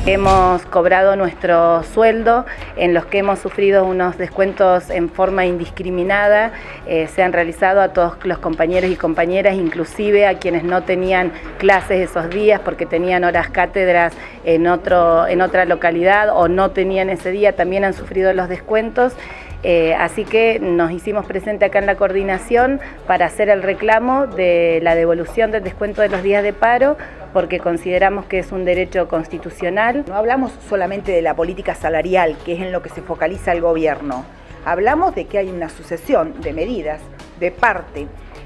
Hemos cobrado nuestro sueldo, en los que hemos sufrido unos descuentos en forma indiscriminada. Se han realizado a todos los compañeros y compañeras, inclusive a quienes no tenían clases esos días porque tenían horas cátedras en otra localidad o no tenían ese día, también han sufrido los descuentos. Así que nos hicimos presente acá en la coordinación para hacer el reclamo de la devolución del descuento de los días de paro, porque consideramos que es un derecho constitucional. No hablamos solamente de la política salarial, que es en lo que se focaliza el gobierno. Hablamos de que hay una sucesión de medidas de parte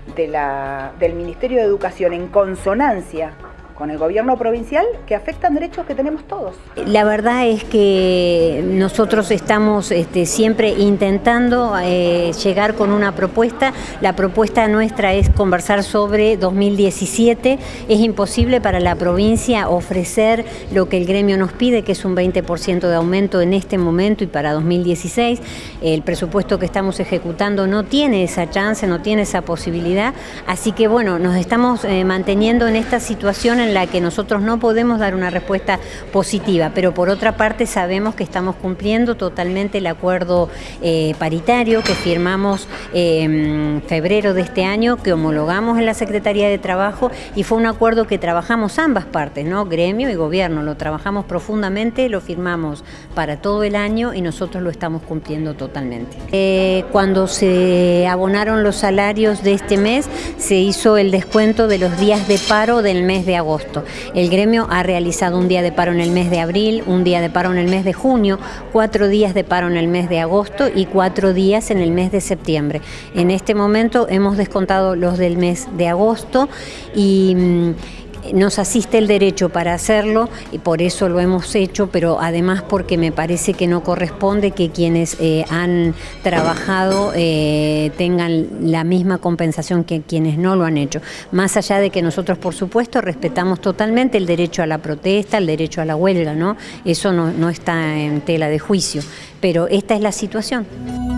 del Ministerio de Educación en consonancia con el gobierno provincial que afectan derechos que tenemos todos. La verdad es que nosotros estamos siempre intentando llegar con una propuesta. La propuesta nuestra es conversar sobre 2017. Es imposible para la provincia ofrecer lo que el gremio nos pide, que es un 20% de aumento en este momento y para 2016. El presupuesto que estamos ejecutando no tiene esa chance, no tiene esa posibilidad. Así que bueno, nos estamos manteniendo en esta situación en la que nosotros no podemos dar una respuesta positiva, pero por otra parte sabemos que estamos cumpliendo totalmente el acuerdo paritario que firmamos en febrero de este año, que homologamos en la Secretaría de Trabajo, y fue un acuerdo que trabajamos ambas partes, ¿no? Gremio y gobierno, lo trabajamos profundamente, lo firmamos para todo el año y nosotros lo estamos cumpliendo totalmente. Cuando se abonaron los salarios de este mes, se hizo el descuento de los días de paro del mes de agosto. El gremio ha realizado un día de paro en el mes de abril, un día de paro en el mes de junio, 4 días de paro en el mes de agosto y 4 días en el mes de septiembre. En este momento hemos descontado los del mes de agosto y nos asiste el derecho para hacerlo y por eso lo hemos hecho, pero además porque me parece que no corresponde que quienes han trabajado tengan la misma compensación que quienes no lo han hecho. Más allá de que nosotros, por supuesto, respetamos totalmente el derecho a la protesta, el derecho a la huelga, ¿no? Eso no está en tela de juicio, pero esta es la situación.